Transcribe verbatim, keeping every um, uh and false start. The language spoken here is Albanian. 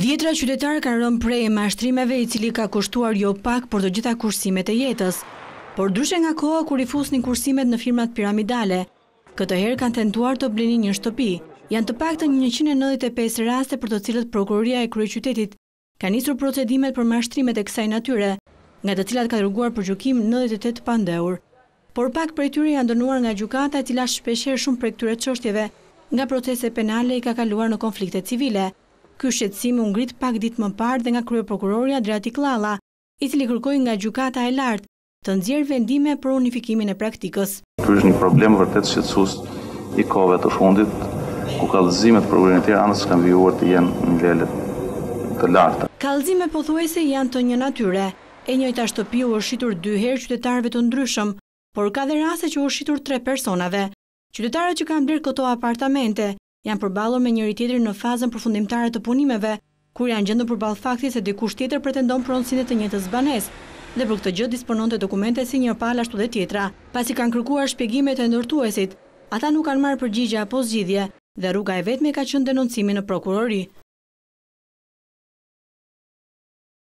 Dhjetra qytetarë kanë rënë prej mashtrimeve i cili ka kushtuar jo pak për të gjitha kursimet e jetës. Por ndryshe nga koha kur i fusnin kursimet në firmat piramidale, këtë herë kanë tentuar të blenin një shtëpi. Janë të paktën njëqind e nëntëdhjetë e pesë raste për të cilët prokuroria e kryeqytetit ka nisur procedimet për mashtrimet e kësaj natyre, nga të cilat ka dërguar për gjykim nëntëdhjetë e tetë pandehur. Por pak prej tyre janë dënuar nga gjykata, e cila shpeshherë shumë prej këtyre çështjeve nga procese penale i ka kaluar në konflikte civile. Ky shqetësim u ngrit pak ditë më parë dhe nga kryeprokurori Adriati Klalla, i cili kërkoi nga gjykata e lartë të nxjerrë vendime për unifikimin e praktikës. Ky është një problem vërtet shqetësues i kohëve të fundit, ku kallëzimet për urinë e tjera anës kanë vijuar të jenë në nivele të larta. Kallëzimet pothuajse janë të një natyre. E njëjta shtëpi u është shitur dy herë qytetarëve të ndryshëm, por ka dhe raste që u është shitur tre personave. Qytetarët që kanë blerë këto apartamente janë përballur me njëri tjetrin në fazën përfundimtare të punimeve, kur janë gjendur përballë faktit se dikush tjetër pretendon pronësinë të njëjtës banesë, dhe për këtë gjë dispononte dokumente si një palë ashtu dhe tjetra. Pasi kanë kërkuar shpjegime të ndërtuesit, ata nuk kanë marrë përgjigje apo zgjidhje dhe rruga e vetme ka qenë denoncimi në prokurori.